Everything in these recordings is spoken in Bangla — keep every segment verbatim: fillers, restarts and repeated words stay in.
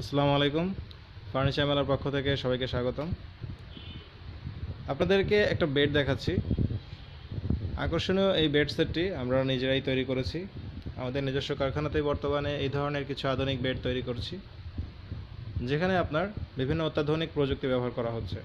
আসসালামু আলাইকুম। ফার্নিচার মেলার পক্ষ থেকে সবাইকে স্বাগতম। আপনাদেরকে একটা বেড দেখাচ্ছি। আকর্ষণীয় এই বেড সেটটি আমরা নিজেরাই তৈরি করেছি। আমাদের নিজস্ব কারখানাতেই বর্তমানে এই ধরনের কিছু আধুনিক বেড তৈরি করছি, যেখানে আপনার বিভিন্ন অত্যাধুনিক প্রযুক্তি ব্যবহার করা হচ্ছে।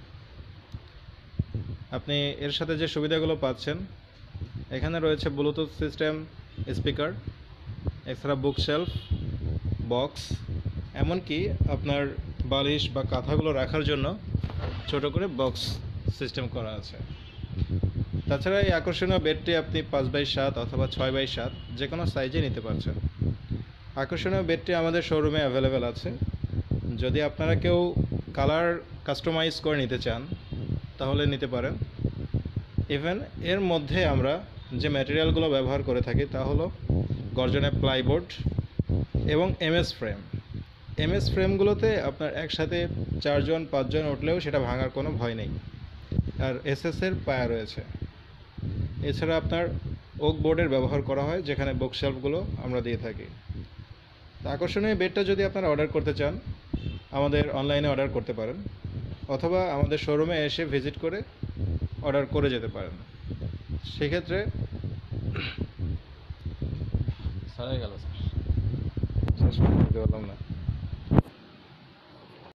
আপনি এর সাথে যে সুবিধাগুলো পাচ্ছেন, এখানে রয়েছে ব্লুটুথ সিস্টেম, স্পিকার, এছাড়া বুকশেলফ, বক্স, এমনকি আপনার বালিশ বা কাঁথাগুলো রাখার জন্য ছোট করে বক্স সিস্টেম করা আছে। তাছাড়া এই আকর্ষণীয় বেডটি আপনি পাঁচ বাই সাত অথবা ছয় বাই সাত যে কোনো সাইজে নিতে পারছেন। আকর্ষণীয় বেডটি আমাদের শোরুমে অ্যাভেলেবেল আছে। যদি আপনারা কেউ কালার কাস্টমাইজ করে নিতে চান তাহলে নিতে পারেন। ইভেন এর মধ্যে আমরা যে ম্যাটেরিয়ালগুলো ব্যবহার করে থাকি তা হলো গর্জনের প্লাইবোর্ড এবং এমএস ফ্রেম। এমএস ফ্রেমগুলোতে আপনার একসাথে চারজন পাঁচজন উঠলেও সেটা ভাঙার কোনো ভয় নেই। আর এসএসের পায়া রয়েছে। এছাড়া আপনার ওক বোর্ডের ব্যবহার করা হয়, যেখানে বুকশেলফগুলো আমরা দিয়ে থাকি। তো আকর্ষণীয় বেডটা যদি আপনারা অর্ডার করতে চান, আমাদের অনলাইনে অর্ডার করতে পারেন, অথবা আমাদের শোরুমে এসে ভিজিট করে অর্ডার করে যেতে পারেন। সেক্ষেত্রে সারাই গেল স্যার। শেষ করতে পারলাম না।